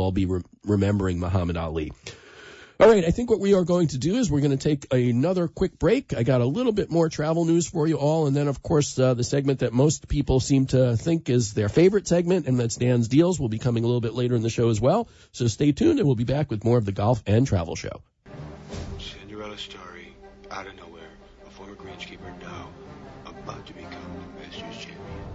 all be remembering Muhammad Ali. All right, I think what we are going to do is we're going to take another quick break. I got a little bit more travel news for you all, and then, of course, the segment that most people seem to think is their favorite segment, and that's Dan's Deals, will be coming a little bit later in the show as well. So stay tuned, and we'll be back with more of the Golf and Travel Show. Cinderella story, out of nowhere, a former greenskeeper now about to become the Masters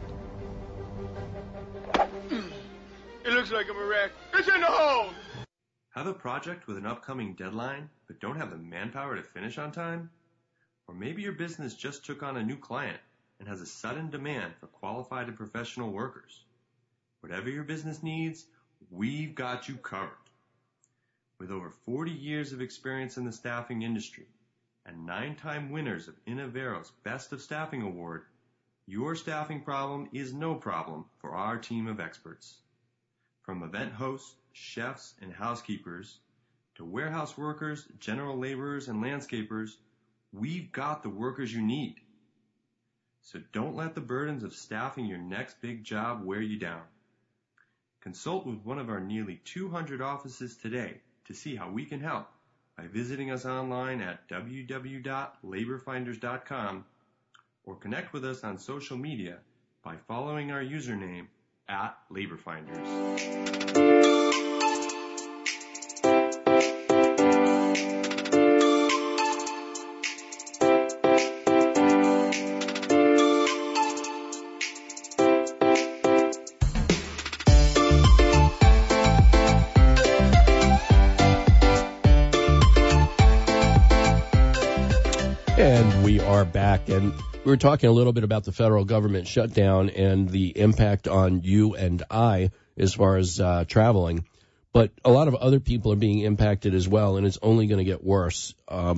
champion. It looks like I'm a wreck. It's in the hole! Have a project with an upcoming deadline, but don't have the manpower to finish on time? Or maybe your business just took on a new client and has a sudden demand for qualified and professional workers. Whatever your business needs, we've got you covered. With over 40 years of experience in the staffing industry and 9-time winners of Innovero's Best of Staffing Award, your staffing problem is no problem for our team of experts. From event hosts, chefs, and housekeepers, to warehouse workers, general laborers, and landscapers, we've got the workers you need. So don't let the burdens of staffing your next big job wear you down. Consult with one of our nearly 200 offices today to see how we can help by visiting us online at www.laborfinders.com or connect with us on social media by following our username @LaborFinders. And we are back, and we were talking a little bit about the federal government shutdown and the impact on you and I as far as traveling. But a lot of other people are being impacted as well, and it's only going to get worse.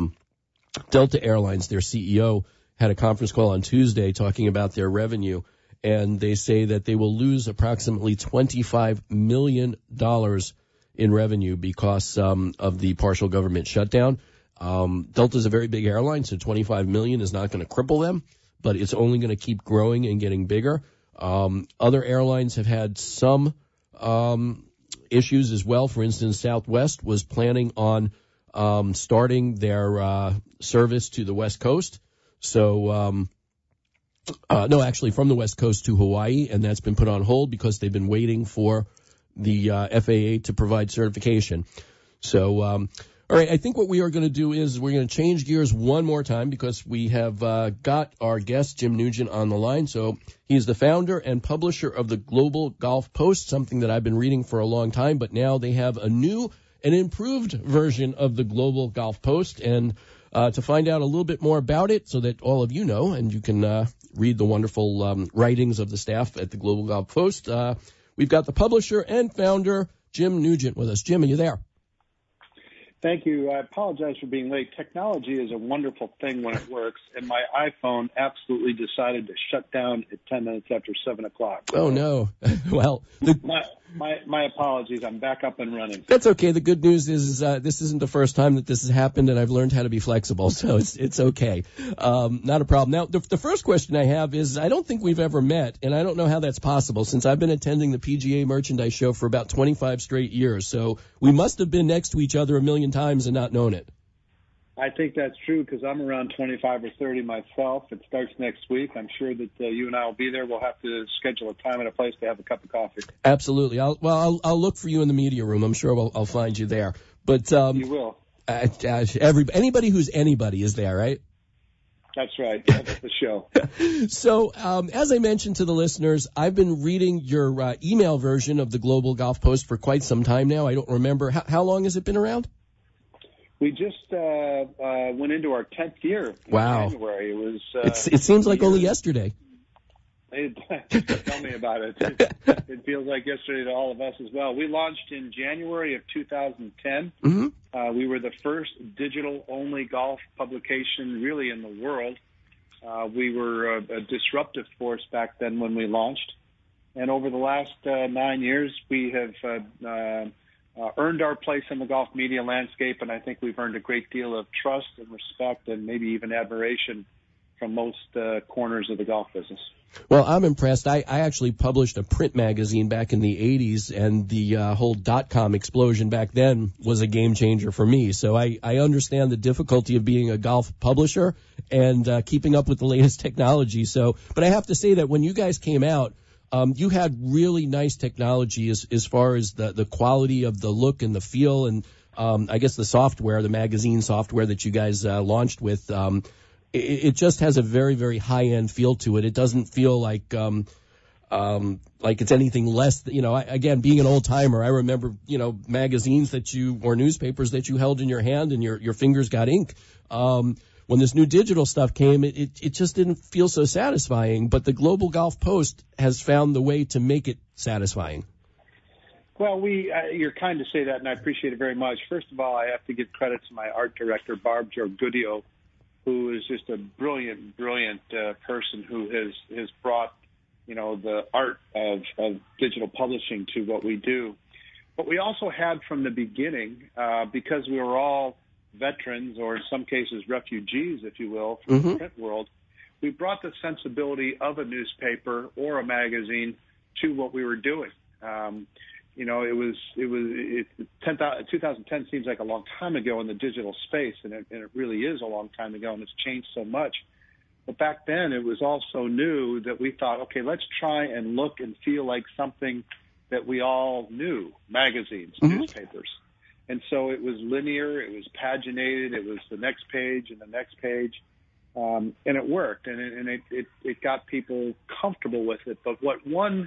Delta Airlines, their CEO, had a conference call on Tuesday talking about their revenue, and they say that they will lose approximately $25 million in revenue because of the partial government shutdown. Delta's a very big airline, so $25 million is not going to cripple them, but it's only going to keep growing and getting bigger. Other airlines have had some issues as well. For instance, Southwest was planning on starting their service to the West Coast. So, no, actually from the West Coast to Hawaii, and that's been put on hold because they've been waiting for the FAA to provide certification. So, all right, I think what we are going to do is we're going to change gears one more time because we have got our guest, Jim Nugent, on the line. So he's the founder and publisher of the Global Golf Post, something that I've been reading for a long time, but now they have a new and improved version of the Global Golf Post. And to find out a little bit more about it so that all of you know and you can read the wonderful writings of the staff at the Global Golf Post, we've got the publisher and founder, Jim Nugent, with us. Jim, are you there? Thank you. I apologize for being late. Technology is a wonderful thing when it works, and my iPhone absolutely decided to shut down at 10 minutes after 7 o'clock. Oh, no. Well, my apologies. I'm back up and running. That's okay. The good news is this isn't the first time that this has happened, and I've learned how to be flexible, so it's okay. Not a problem. Now, the first question I have is I don't think we've ever met, and I don't know how that's possible since I've been attending the PGA Merchandise Show for about 25 straight years, so we must have been next to each other a million times and not known it. I think that's true because I'm around 25 or 30 myself. It starts next week. I'm sure that you and I will be there. We'll have to schedule a time and a place to have a cup of coffee. Absolutely. I'll look for you in the media room. I'm sure I'll find you there. But you will. Anybody who's anybody is there, right? That's right. That's the show. So, as I mentioned to the listeners, I've been reading your email version of the Global Golf Post for quite some time now. I don't remember. How long has it been around? We just went into our 10th year in January. It was. It seems like only yesterday. Tell me about it. It feels like yesterday to all of us as well. We launched in January of 2010. Mm-hmm. We were the first digital-only golf publication really in the world. We were a disruptive force back then when we launched. And over the last 9 years, we have earned our place in the golf media landscape, and I think we've earned a great deal of trust and respect and maybe even admiration from most corners of the golf business. Well, I'm impressed. I actually published a print magazine back in the 80s, and the whole .com explosion back then was a game changer for me. So I understand the difficulty of being a golf publisher and keeping up with the latest technology. So, but I have to say that when you guys came out, you had really nice technology as far as the quality of the look and the feel, and I guess the software, the magazine software that you guys launched with. It just has a very, very high-end feel to it. It doesn't feel like it's anything less. Again, being an old-timer, I remember, magazines or newspapers that you held in your hand and your fingers got ink. When this new digital stuff came, it just didn't feel so satisfying. But the Global Golf Post has found the way to make it satisfying. Well, you're kind to say that, and I appreciate it very much. First of all, I have to give credit to my art director, Barb Giorgudio, who is just a brilliant person who has brought, the art of digital publishing to what we do. But we also had from the beginning, because we were all veterans, or in some cases refugees, if you will, from the print world, we brought the sensibility of a newspaper or a magazine to what we were doing. 2010 seems like a long time ago in the digital space, and it really is a long time ago, and it's changed so much. But back then, it was all so new that we thought, okay, let's try and look and feel like something that we all knew, magazines, newspapers. And so it was linear, it was paginated, it was the next page and the next page, and it worked, and it got people comfortable with it. But what won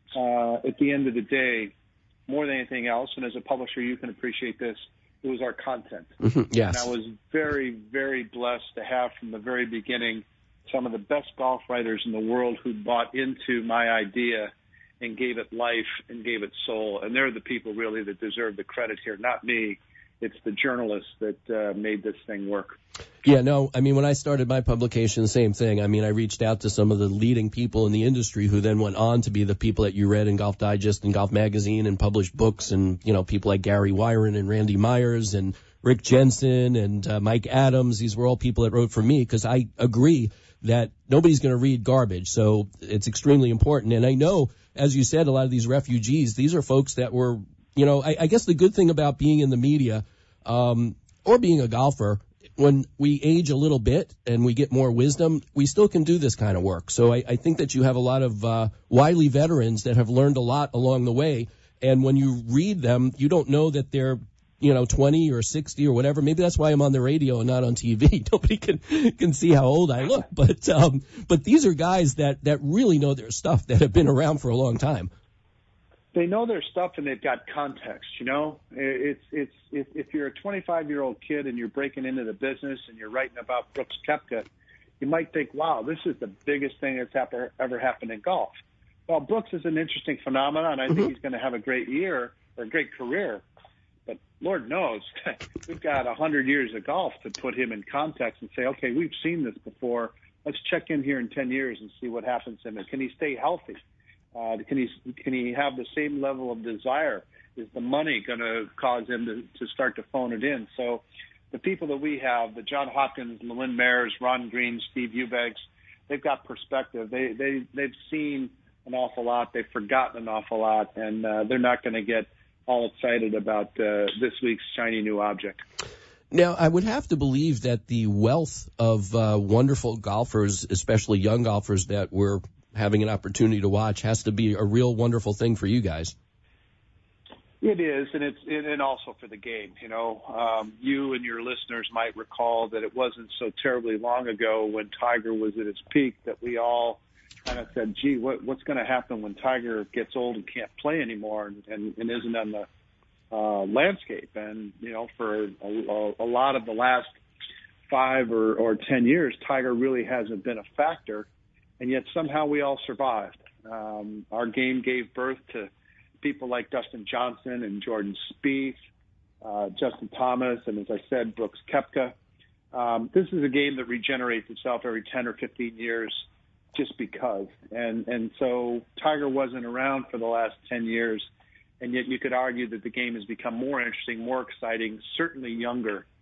at the end of the day, more than anything else, and as a publisher, you can appreciate this, it was our content. Yes. And I was very, very blessed to have from the very beginning some of the best golf writers in the world who bought into my idea and gave it life and gave it soul. And they're the people really that deserve the credit here, not me. It's the journalists that made this thing work. Yeah, no, I mean, when I started my publication, same thing. I mean, I reached out to some of the leading people in the industry who then went on to be the people that you read in Golf Digest and Golf Magazine and published books, and, people like Gary Wyron and Randy Myers and Rick Jensen and Mike Adams. These were all people that wrote for me, because I agree that nobody's going to read garbage. So it's extremely important. And I know, as you said, a lot of these refugees, these are folks that were, I guess the good thing about being in the media or being a golfer, when we age a little bit and we get more wisdom, we still can do this kind of work. So I think that you have a lot of wily veterans that have learned a lot along the way. And when you read them, you don't know that they're 20 or 60 or whatever. Maybe that's why I'm on the radio and not on TV. Nobody can see how old I look. But these are guys that really know their stuff, that have been around for a long time. They know their stuff, and they've got context. It's if you're a 25-year-old kid and you're breaking into the business and you're writing about Brooks Koepka, you might think, wow, this is the biggest thing that's ever happened in golf. Well, Brooks is an interesting phenomenon. I think he's going to have a great year or a great career. But Lord knows, we've got 100 years of golf to put him in context and say, okay, we've seen this before. Let's check in here in 10 years and see what happens to him. Can he stay healthy? Can he have the same level of desire? Is the money going to cause him to start to phone it in? So the people that we have, the John Hopkins, Lewin Mayers, Ron Green, Steve Eubanks, they've got perspective. They've seen an awful lot. They've forgotten an awful lot, and they're not going to get all excited about this week's shiny new object. Now, I would have to believe that the wealth of wonderful golfers, especially young golfers that we're having an opportunity to watch, has to be a real wonderful thing for you guys. It is, and also for the game. You and your listeners might recall that it wasn't so terribly long ago when Tiger was at his peak that we all kind of said, gee, what's going to happen when Tiger gets old and can't play anymore and isn't on the landscape? And, for a lot of the last 5 or 10 years, Tiger really hasn't been a factor, and yet somehow we all survived. Our game gave birth to people like Dustin Johnson and Jordan Spieth, Justin Thomas, and as I said, Brooks Koepka. This is a game that regenerates itself every 10 or 15 years just because. And so Tiger wasn't around for the last 10 years, and yet you could argue that the game has become more interesting, more exciting, certainly younger.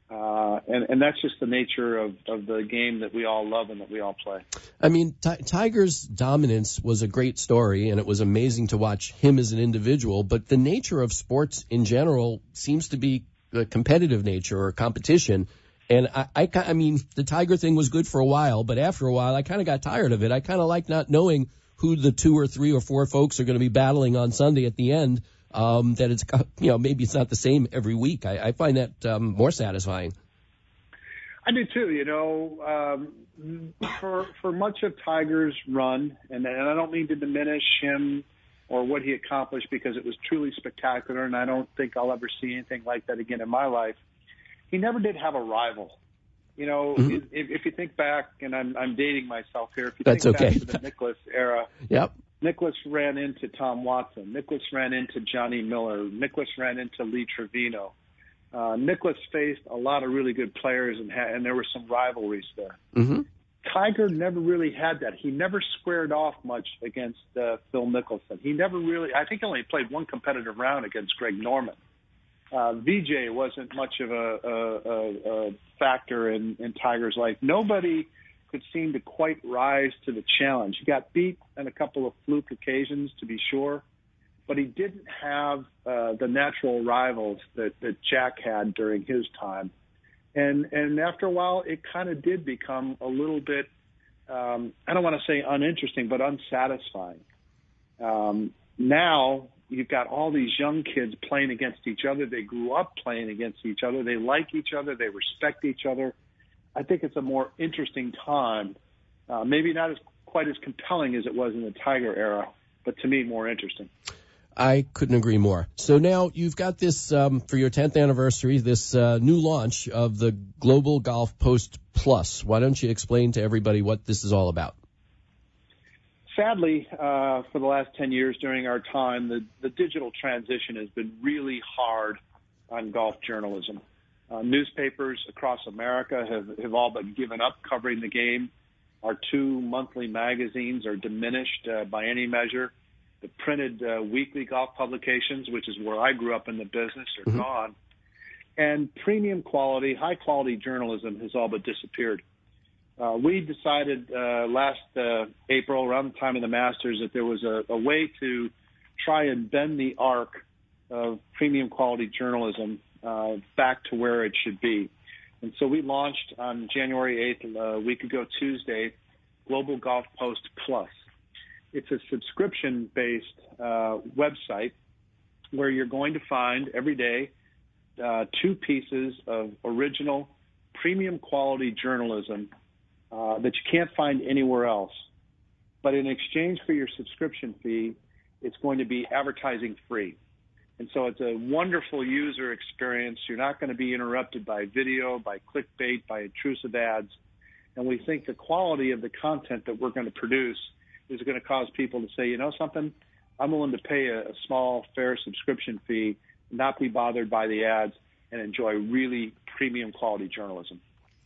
And that's just the nature of the game that we all love and that we all play. I mean, Tiger's dominance was a great story, and it was amazing to watch him as an individual, but the nature of sports in general seems to be a competitive nature or competition. And I mean, the Tiger thing was good for a while, but after a while, I kind of got tired of it. I kind of like not knowing who the 2 or 3 or 4 folks are going to be battling on Sunday at the end. That it's, maybe it's not the same every week. I find that more satisfying. I do too. For much of Tiger's run, and I don't mean to diminish him or what he accomplished, because it was truly spectacular, and I don't think I'll ever see anything like that again in my life. He never did have a rival. If you think back, and I'm dating myself here, if you That's think okay. back to the Nicklaus era, Yep. Nicklaus ran into Tom Watson. Nicklaus ran into Johnny Miller. Nicklaus ran into Lee Trevino. Nicklaus faced a lot of really good players, and there were some rivalries there. Mm-hmm. Tiger never really had that. He never squared off much against Phil Mickelson. He never really, I think he only played one competitive round against Greg Norman. VJ wasn't much of a factor in Tiger's life. Nobody could seem to quite rise to the challenge. He got beat on a couple of fluke occasions, to be sure, but he didn't have the natural rivals that Jack had during his time. And after a while, it kind of did become a little bit, I don't want to say uninteresting, but unsatisfying. Now you've got all these young kids playing against each other. They grew up playing against each other. They like each other. They respect each other. I think it's a more interesting time. Maybe not quite as compelling as it was in the Tiger era, but to me, more interesting. I couldn't agree more. So now you've got this, for your 10th anniversary, this new launch of the Global Golf Post Plus. Why don't you explain to everybody what this is all about? Sadly, for the last 10 years during our time, the digital transition has been really hard on golf journalism. Newspapers across America have all but given up covering the game. Our 2 monthly magazines are diminished by any measure. The printed weekly golf publications, which is where I grew up in the business, are gone. And premium quality, high-quality journalism has all but disappeared. We decided last April, around the time of the Masters, that there was a way to try and bend the arc of premium quality journalism back to where it should be. And so we launched on January 8th, a week ago Tuesday, Global Golf Post Plus. It's a subscription-based website where you're going to find every day 2 pieces of original premium quality journalism that you can't find anywhere else. But in exchange for your subscription fee, it's going to be advertising free. And so it's a wonderful user experience. You're not going to be interrupted by video, by clickbait, by intrusive ads. And we think the quality of the content that we're going to produce is going to cause people to say, you know something, I'm willing to pay a small, fair subscription fee, not be bothered by the ads, and enjoy really premium quality journalism.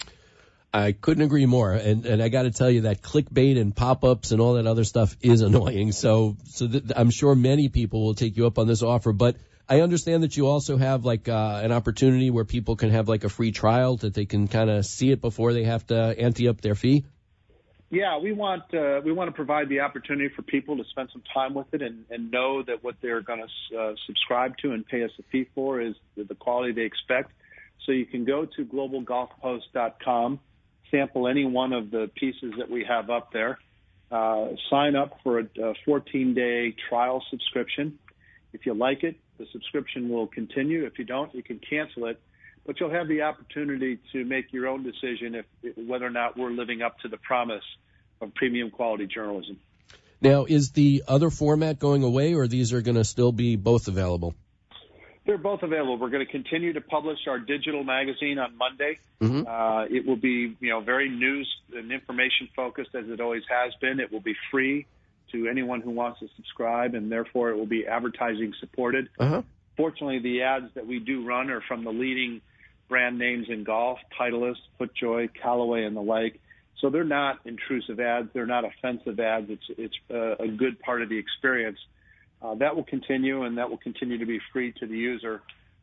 I couldn't agree more. And I got to tell you that clickbait and pop-ups and all that other stuff is annoying. So I'm sure many people will take you up on this offer. But I understand that you also have like an opportunity where people can have like a free trial that they can kind of see it before they have to ante up their fee. Yeah, we want to provide the opportunity for people to spend some time with it and know that what they're going to subscribe to and pay us a fee for is the quality they expect. So you can go to globalgolfpost.com, sample any one of the pieces that we have up there, sign up for a 14-day trial subscription. If you like it, the subscription will continue. If you don't, you can cancel it. But you'll have the opportunity to make your own decision whether or not we're living up to the promise of premium quality journalism. Now, is the other format going away, or these are going to still be both available? They're both available. We're going to continue to publish our digital magazine on Monday. Mm-hmm. It will be, very news and information focused as it always has been. It will be free to anyone who wants to subscribe, and therefore it will be advertising supported. Uh-huh. Fortunately, the ads that we do run are from the leading brand names in golf, Titleist, FootJoy, Callaway, and the like. So they're not intrusive ads. They're not offensive ads. It's a good part of the experience. That will continue, and that will continue to be free to the user.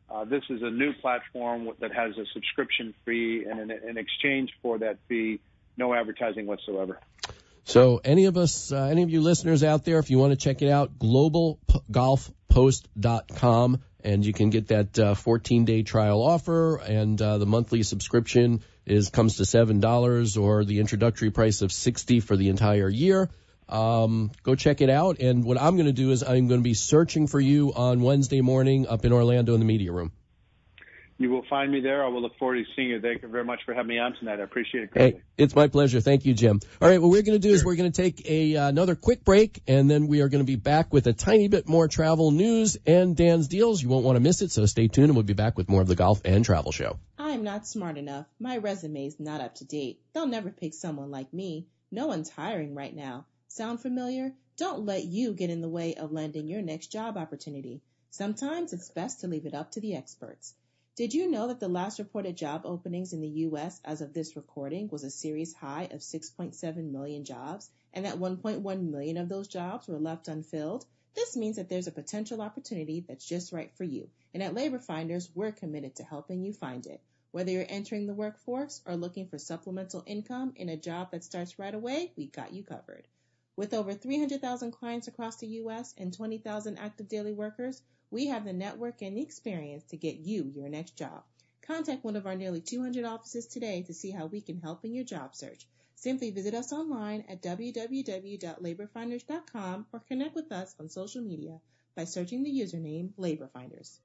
This is a new platform that has a subscription fee, and in exchange for that fee, no advertising whatsoever. So any of you listeners out there, if you want to check it out, globalgolfpost.com, and you can get that 14-day trial offer, and the monthly subscription comes to $7, or the introductory price of $60 for the entire year. Go check it out. And what I'm going to do is I'm going to be searching for you on Wednesday morning up in Orlando in the media room. You will find me there. I will look forward to seeing you. Thank you very much for having me on tonight. I appreciate it greatly. Hey, it's my pleasure. Thank you, Jim. All right, what we're going to do is we're going to take another quick break, and then we are going to be back with a tiny bit more travel news and Dan's deals. You won't want to miss it, so stay tuned, and we'll be back with more of the Golf and Travel Show. I'm not smart enough. My resume's not up to date. They'll never pick someone like me. No one's hiring right now. Sound familiar? Don't let you get in the way of landing your next job opportunity. Sometimes it's best to leave it up to the experts. Did you know that the last reported job openings in the U.S. as of this recording was a series high of 6.7 million jobs, and that 1.1 million of those jobs were left unfilled? This means that there's a potential opportunity that's just right for you. And at Labor Finders, we're committed to helping you find it. Whether you're entering the workforce or looking for supplemental income in a job that starts right away, we got you covered. With over 300,000 clients across the U.S. and 20,000 active daily workers, we have the network and the experience to get you your next job. Contact one of our nearly 200 offices today to see how we can help in your job search. Simply visit us online at www.laborfinders.com or connect with us on social media by searching the username LaborFinders.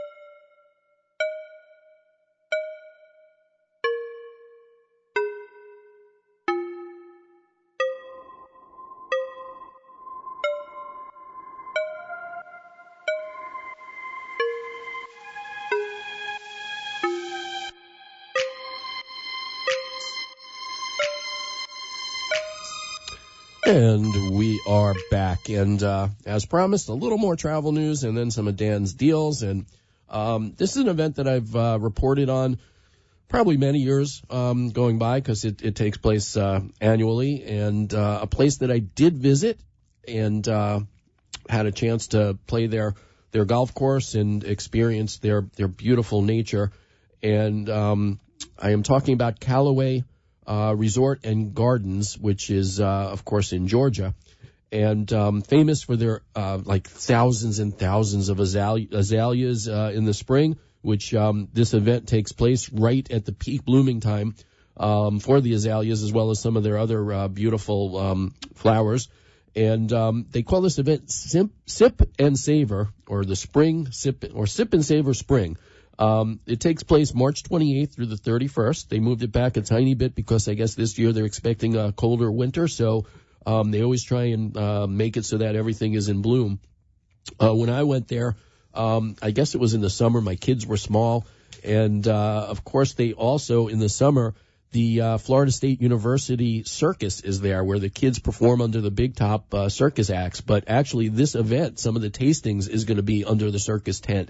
And we are back. And as promised, a little more travel news and then some of Dan's deals. And this is an event that I've reported on probably many years going by, because it takes place annually. And a place that I did visit and had a chance to play their golf course and experience their beautiful nature. And I am talking about Callaway Resort and Gardens, which is, of course, in Georgia, and famous for their like thousands and thousands of azaleas in the spring, which this event takes place right at the peak blooming time for the azaleas, as well as some of their other beautiful flowers. And they call this event Sip and Savor, or the Spring Sip and Savor Spring. It takes place March 28th through the 31st. They moved it back a tiny bit because I guess this year they're expecting a colder winter, so they always try and make it so that everything is in bloom. When I went there, I guess it was in the summer. My kids were small, and of course they also, in the summer, the Florida State University Circus is there, where the kids perform under the big top circus acts. But actually this event, some of the tastings, is going to be under the circus tent.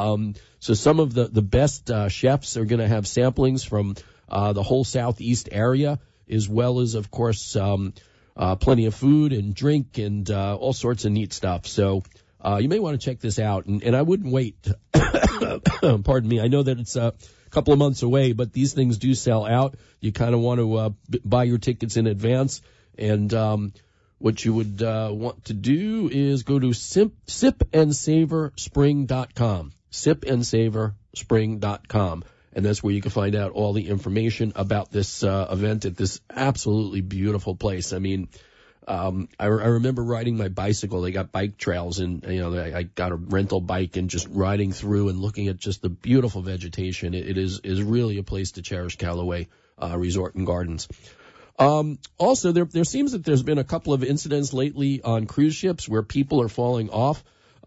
So some of the best chefs are going to have samplings from the whole southeast area, as well as, of course, plenty of food and drink and all sorts of neat stuff. So you may want to check this out. And I wouldn't wait. Pardon me. I know that it's a couple of months away, but these things do sell out. You kind of want to buy your tickets in advance. And what you would want to do is go to sipandsavorspring.com. sipandsavorspring.com, and that's where you can find out all the information about this event at this absolutely beautiful place. I mean, I remember riding my bicycle. They got bike trails, and I got a rental bike and just riding through and looking at just the beautiful vegetation. It is really a place to cherish, Callaway Resort and Gardens. Also, there seems that there's been a couple of incidents lately on cruise ships where people are falling off.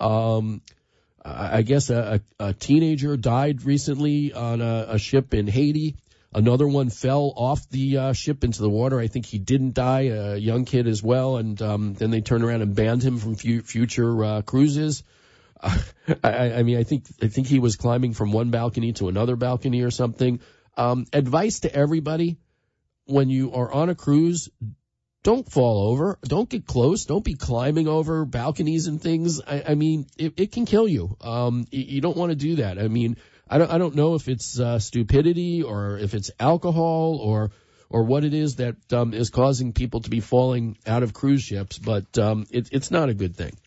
I guess a teenager died recently on a ship in Haiti. Another one fell off the ship into the water. I think he didn't die, a young kid as well. And then they turned around and banned him from future cruises. I mean, I think he was climbing from one balcony to another balcony or something. Advice to everybody: when you are on a cruise, don't fall over. Don't get close. Don't be climbing over balconies and things. I mean, it can kill you. You don't want to do that. I mean, I don't know if it's stupidity or if it's alcohol or what it is that is causing people to be falling out of cruise ships, but it's not a good thing.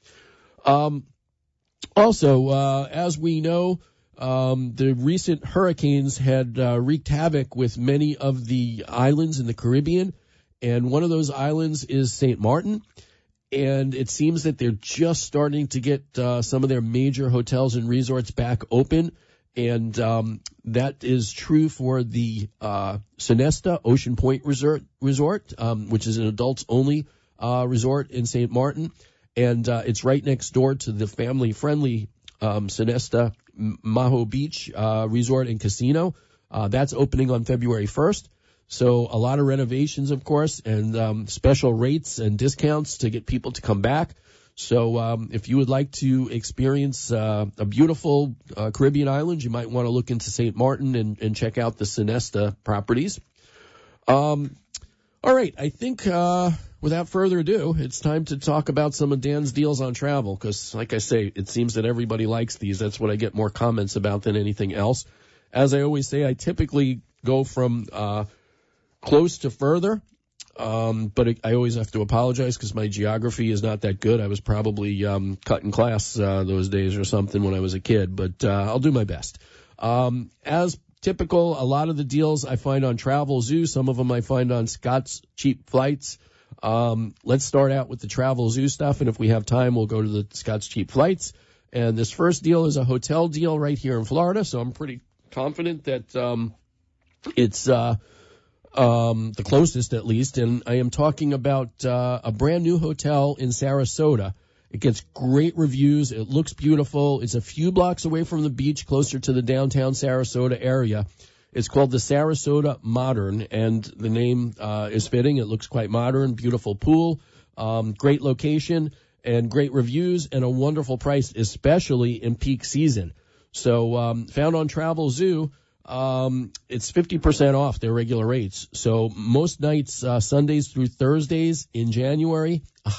Also, as we know, the recent hurricanes had wreaked havoc with many of the islands in the Caribbean, and one of those islands is St. Martin, and it seems that they're just starting to get some of their major hotels and resorts back open, and that is true for the Sonesta Ocean Point Resort, which is an adults-only resort in St. Martin, and it's right next door to the family-friendly Sonesta Maho Beach Resort and Casino. That's opening on February 1st. So a lot of renovations, of course, and special rates and discounts to get people to come back. So if you would like to experience a beautiful Caribbean island, you might want to look into St. Martin and check out the Sonesta properties. All right, I think without further ado, it's time to talk about some of Dan's deals on travel because, like I say, it seems that everybody likes these. That's what I get more comments about than anything else. As I always say, I typically go from close to further, but I always have to apologize because my geography is not that good. I was probably cut in class those days or something when I was a kid, but I'll do my best. As typical, a lot of the deals I find on Travel Zoo. Some of them I find on Scott's Cheap Flights. Let's start out with the Travel Zoo stuff, and if we have time, we'll go to the Scott's Cheap Flights. And this first deal is a hotel deal right here in Florida, so I'm pretty confident that it's the closest at least, and I am talking about a brand new hotel in Sarasota. It gets great reviews. It looks beautiful. It's a few blocks away from the beach, closer to the downtown Sarasota area. It's called the Sarasota Modern, and the name is fitting. It looks quite modern, beautiful pool, great location, and great reviews, and a wonderful price, especially in peak season. So found on Travel Zoo. It's 50% off their regular rates. So most nights, Sundays through Thursdays in January,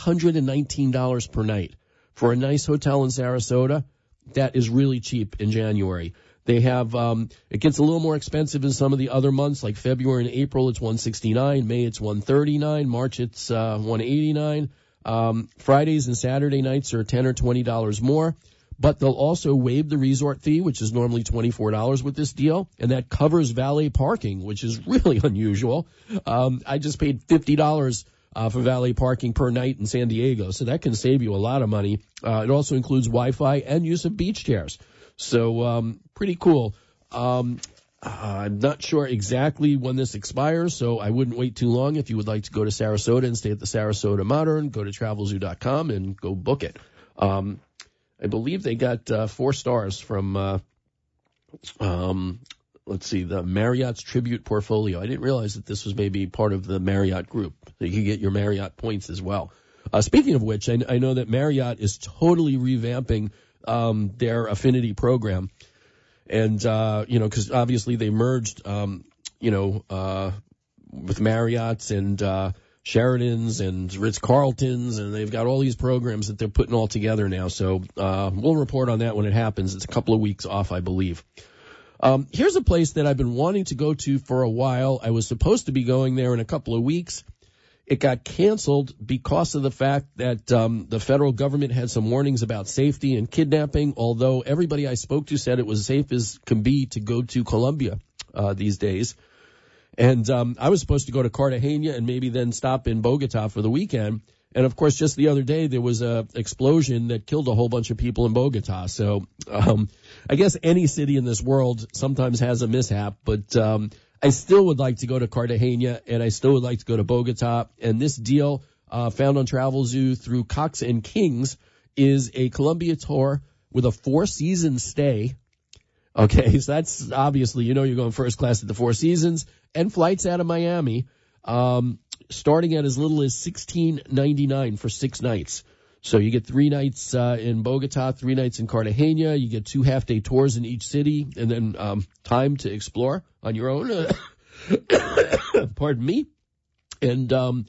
$119 per night. For a nice hotel in Sarasota, that is really cheap in January. They have, it gets a little more expensive in some of the other months, like February and April, it's $169. May, it's $139. March, it's $189. Fridays and Saturday nights are $10 or $20 more. But they'll also waive the resort fee, which is normally $24 with this deal, and that covers valet parking, which is really unusual. I just paid $50 for valet parking per night in San Diego, so that can save you a lot of money. It also includes Wi-Fi and use of beach chairs. So pretty cool. I'm not sure exactly when this expires, so I wouldn't wait too long. If you would like to go to Sarasota and stay at the Sarasota Modern, go to TravelZoo.com and go book it. I believe they got 4 stars from, let's see, the Marriott's Tribute Portfolio. I didn't realize that this was maybe part of the Marriott group. So you can get your Marriott points as well. Speaking of which, I know that Marriott is totally revamping their affinity program. And, because obviously they merged, with Marriott's and Sheridan's and Ritz-Carlton's, and they've got all these programs that they're putting all together now. So we'll report on that when it happens. It's a couple of weeks off, I believe. Here's a place that I've been wanting to go to for a while. I was supposed to be going there in a couple of weeks. It got canceled because of the fact that the federal government had some warnings about safety and kidnapping, although everybody I spoke to said it was safe as can be to go to Colombia these days. And I was supposed to go to Cartagena and maybe then stop in Bogota for the weekend. And, of course, just the other day there was a explosion that killed a whole bunch of people in Bogota. So I guess any city in this world sometimes has a mishap. But I still would like to go to Cartagena, and I still would like to go to Bogota. And this deal found on Travel Zoo through Cox and Kings is a Colombia tour with a 4-season stay. Okay, so that's obviously, you're going first class at the Four Seasons, and flights out of Miami, starting at as little as $16.99 for 6 nights. So you get 3 nights in Bogota, 3 nights in Cartagena. You get 2 half-day tours in each city, and then time to explore on your own. Pardon me. And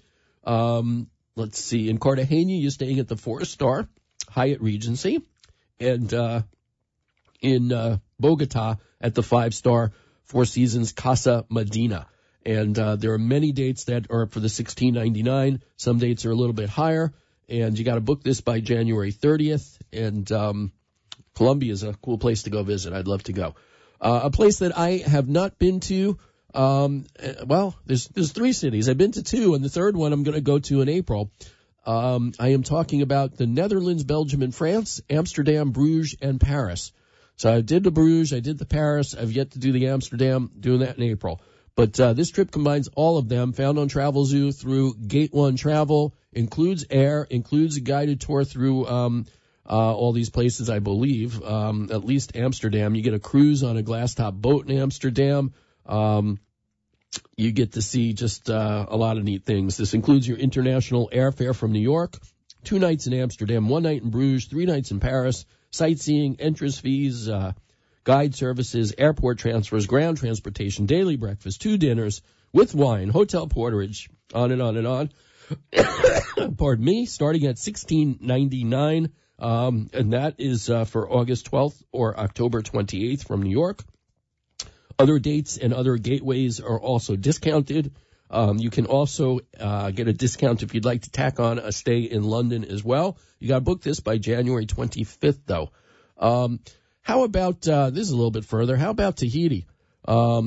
Let's see. In Cartagena, you're staying at the 4-star Hyatt Regency. And in Bogota at the 5-star Four Seasons Casa Medina. And there are many dates that are for the $1,699. Some dates are a little bit higher. And you got to book this by January 30th. And Colombia is a cool place to go visit. I'd love to go. A place that I have not been to, there's 3 cities. I've been to 2, and the third one I'm going to go to in April. I am talking about the Netherlands, Belgium, and France, Amsterdam, Bruges, and Paris. So I did the Bruges, I did the Paris. I've yet to do the Amsterdam, doing that in April. But this trip combines all of them, found on Travelzoo through Gate 1 Travel, includes air, includes a guided tour through all these places, I believe, at least Amsterdam. You get a cruise on a glass-top boat in Amsterdam. You get to see just a lot of neat things. This includes your international airfare from New York, 2 nights in Amsterdam, 1 night in Bruges, 3 nights in Paris, sightseeing, entrance fees, guide services, airport transfers, ground transportation, daily breakfast, 2 dinners with wine, hotel porterage, on and on and on. Pardon me, starting at $1,699, and that is for August 12th or October 28th from New York. Other dates and other gateways are also discounted. You can also get a discount if you'd like to tack on a stay in London as well. You got to book this by January 25th, though. How about, this is a little bit further, how about Tahiti? Or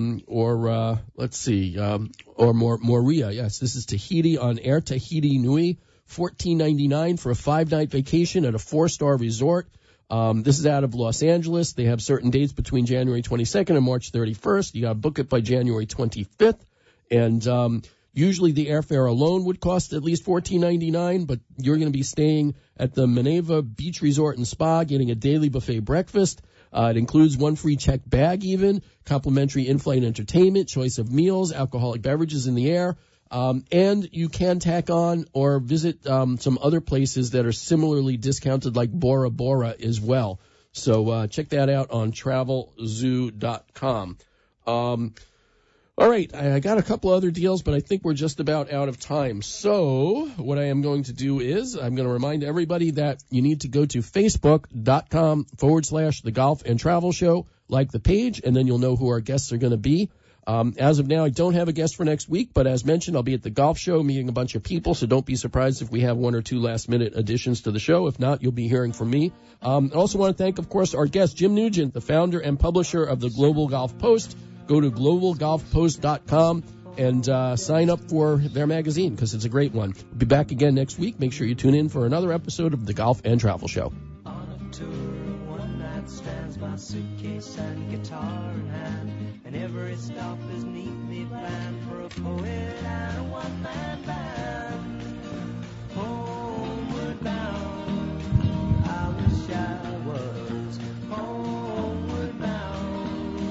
Moorea. Yes, this is Tahiti on Air Tahiti Nui, $14.99 for a 5-night vacation at a 4-star resort. This is out of Los Angeles. They have certain dates between January 22nd and March 31st. You got to book it by January 25th. And usually the airfare alone would cost at least $14.99, but you're going to be staying at the Maneva Beach Resort and Spa, getting a daily buffet breakfast. It includes 1 free checked bag even, complimentary in-flight entertainment, choice of meals, alcoholic beverages in the air. And you can tack on or visit some other places that are similarly discounted, like Bora Bora as well. So check that out on travelzoo.com. All right, I got a couple other deals, but I think we're just about out of time. So what I am going to do is I'm going to remind everybody that you need to go to facebook.com/The Golf and Travel Show, like the page, and then you'll know who our guests are going to be. As of now, I don't have a guest for next week, but as mentioned, I'll be at the golf show meeting a bunch of people, so don't be surprised if we have 1 or 2 last-minute additions to the show. If not, you'll be hearing from me. I also want to thank, of course, our guest, Jim Nugent, the founder and publisher of the Global Golf Post. Go to globalgolfpost.com and sign up for their magazine because it's a great one. We'll be back again next week. Make sure you tune in for another episode of the Golf and Travel Show. On a tour, one night stands, my suitcase and guitar in hand, and every stop is neatly planned for a poet and a one-man band. Homeward bound, I wish I was homeward bound.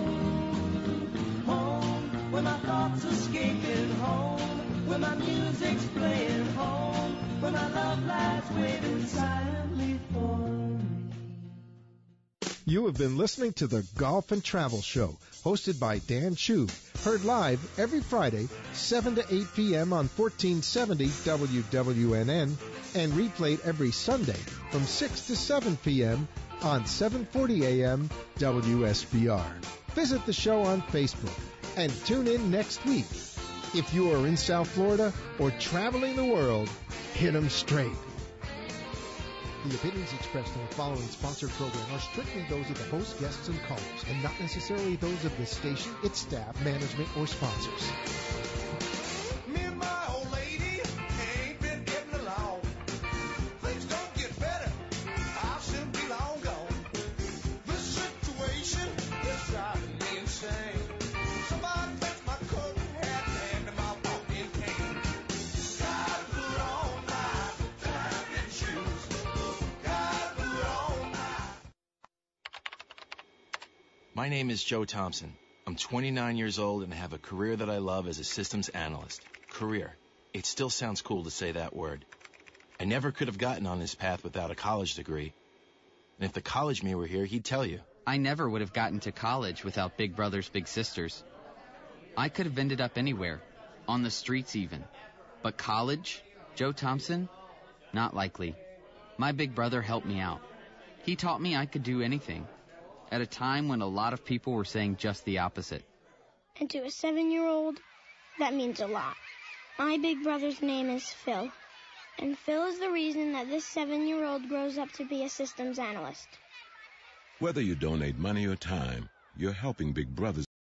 Home, where my thoughts escaping, home, where my music's playing, home, where my love lies waiting silently for me. You have been listening to the Golf and Travel Show, hosted by Dan Shub, heard live every Friday, 7 to 8 p.m. on 1470 WWNN, and replayed every Sunday from 6 to 7 p.m. on 740 a.m. WSBR. Visit the show on Facebook and tune in next week. If you are in South Florida or traveling the world, hit 'em straight. The opinions expressed in the following sponsored program are strictly those of the host, guests, and callers, and not necessarily those of the station, its staff, management, or sponsors. Me and my old lady ain't been getting along. Things don't get better. I'll soon be long gone. This situation is driving me insane. Somebody fetch my coat and hat and my walking cane. Gotta put on my driving shoes. Gotta put on my... My name is Joe Thompson. I'm 29 years old and have a career that I love as a systems analyst. Career. It still sounds cool to say that word. I never could have gotten on this path without a college degree. And if the college me were here, he'd tell you. I never would have gotten to college without Big Brothers Big Sisters. I could have ended up anywhere, on the streets even. But college, Joe Thompson? Not likely. My big brother helped me out. He taught me I could do anything, at a time when a lot of people were saying just the opposite. And to a 7-year-old, that means a lot. My big brother's name is Phil, and Phil is the reason that this 7-year-old grows up to be a systems analyst. Whether you donate money or time, you're helping Big Brothers